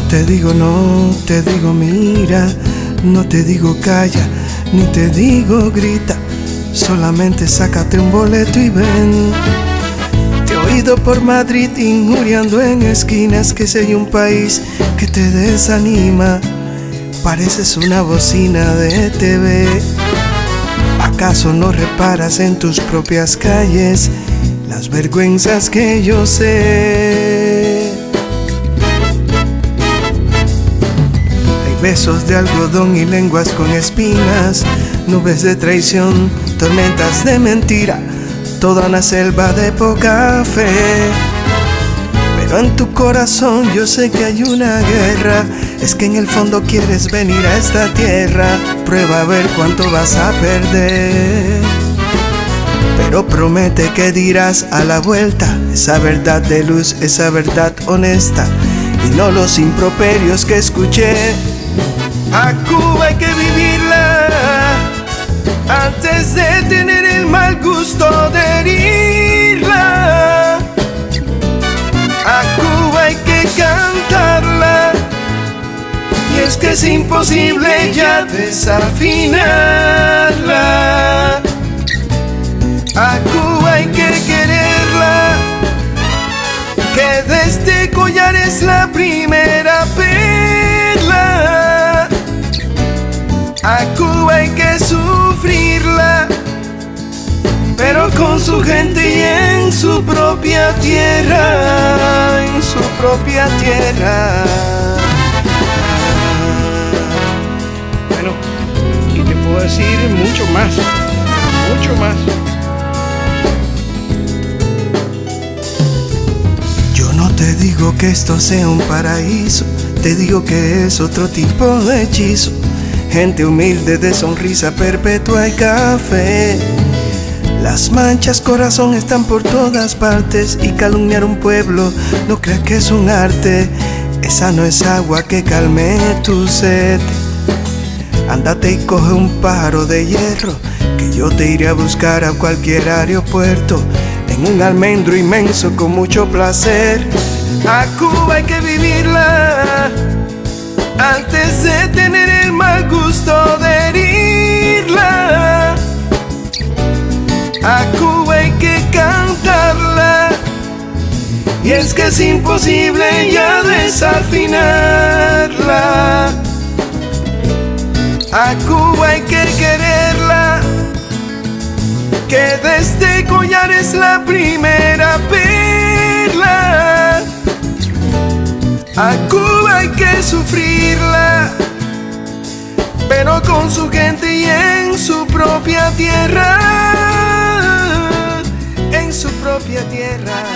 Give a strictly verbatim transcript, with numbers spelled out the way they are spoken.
te digo no, te digo mira, no te digo calla, ni te digo grita, solamente sácate un boleto y ven. Te he oído por Madrid injuriando en esquinas que si hay un país que te desanima, pareces una bocina de T V. ¿Acaso no reparas en tus propias calles las vergüenzas que yo sé? Hay besos de algodón y lenguas con espinas, nubes de traición, tormentas de mentira, toda una selva de poca fe. Pero en tu corazón yo sé que hay una guerra, es que en el fondo quieres venir a esta tierra. Prueba a ver cuánto vas a perder, pero promete que dirás a la vuelta esa verdad de luz, esa verdad honesta, y no los improperios que escuché. A Cuba hay que vivirla antes de tener el mal gusto de herirla. A Cuba hay que cantarla, y es que es imposible ya desafinarla. A Cuba hay que quererla, que de este collar es la primera perla. A Cuba hay que sufrirla, pero con su gente y en su propia tierra, en su propia tierra. Bueno, y te puedo decir mucho más, mucho más. Yo no te digo que esto sea un paraíso, te digo que es otro tipo de hechizo. Gente humilde de sonrisa perpetua y café. Las manchas, corazón, están por todas partes, y calumniar un pueblo no creas que es un arte. Esa no es agua que calme tu sed. Ándate y coge un pájaro de hierro, que yo te iré a buscar a cualquier aeropuerto, en un almendro inmenso con mucho placer. A Cuba hay que vivirla antes de tener el mal gusto de herirla. A Cuba hay que cantarla, y es que es imposible ya desafinarla. A Cuba hay que quererla, que de este collar es la primera perla. A Cuba hay que sufrirla, pero con su gente y en su propia tierra, en su propia tierra.